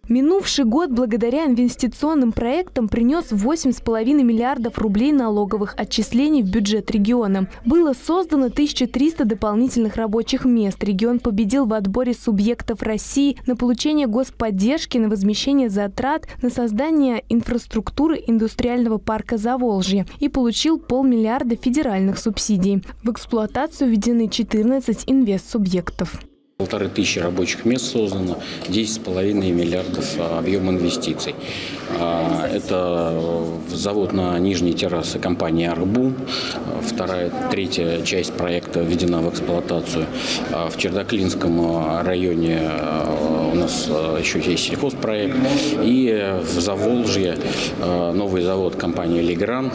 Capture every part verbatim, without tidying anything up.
Минувший год благодаря инвестиционным проектам принес восемь с половиной миллиардов рублей налоговых отчислений в бюджет региона. Было создано тысяча триста дополнительных рабочих мест. Регион победил в отборе субъектов России на получение господдержки, на возмещение затрат, на создание инфраструктуры индустриального парка Заволжье и получил полмиллиарда федеральных субсидий. В эксплуатацию введены четырнадцать инвестсубъектов. Полторы тысячи рабочих мест создано, десять с половиной миллиардов объем инвестиций. Это завод на Нижней террасе компании «Арбу». Вторая, третья часть проекта введена в эксплуатацию. В Чердаклинском районе у нас еще есть сельхозпроект. И в Заволжье новый завод компании «Легран».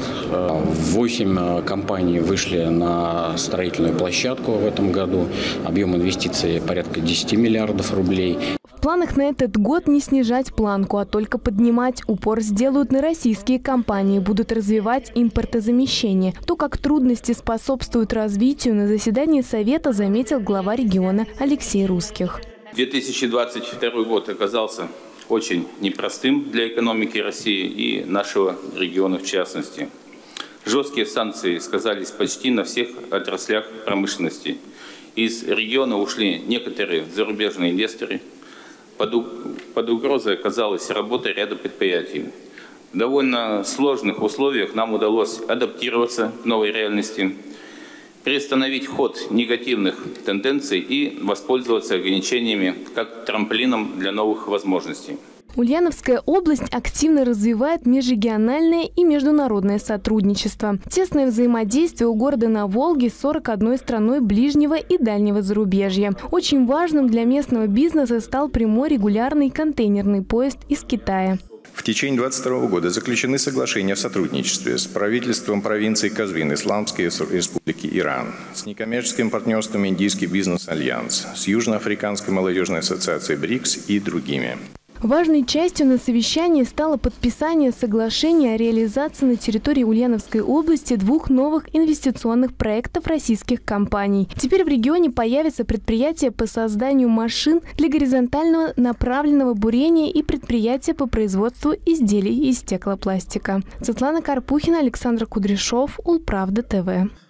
Восемь компаний вышли на строительную площадку в этом году. Объем инвестиций порядка десяти миллиардов рублей. В планах на этот год не снижать планку, а только поднимать. Упор сделают на российские компании, будут развивать импортозамещение. То, как трудности способствуют развитию, на заседании Совета заметил глава региона Алексей Русских. две тысячи двадцать второй год оказался очень непростым для экономики России и нашего региона в частности. Жесткие санкции сказались почти на всех отраслях промышленности. Из региона ушли некоторые зарубежные инвесторы. Под, под угрозой оказалась работа ряда предприятий. В довольно сложных условиях нам удалось адаптироваться к новой реальности, приостановить ход негативных тенденций и воспользоваться ограничениями как трамплином для новых возможностей. Ульяновская область активно развивает межрегиональное и международное сотрудничество. Тесное взаимодействие у города на Волге с сорок одной страной ближнего и дальнего зарубежья. Очень важным для местного бизнеса стал прямой регулярный контейнерный поезд из Китая. В течение две тысячи двадцать второго года заключены соглашения о сотрудничестве с правительством провинции Казвин, Исламской Республики Иран, с некоммерческим партнерством Индийский бизнес-альянс, с Южноафриканской молодежной ассоциацией БРИКС и другими. Важной частью на совещании стало подписание соглашения о реализации на территории Ульяновской области двух новых инвестиционных проектов российских компаний. Теперь в регионе появятся предприятия по созданию машин для горизонтального направленного бурения и предприятия по производству изделий из стеклопластика. Светлана Карпухина, Александр Кудряшов, Улправда ТВ.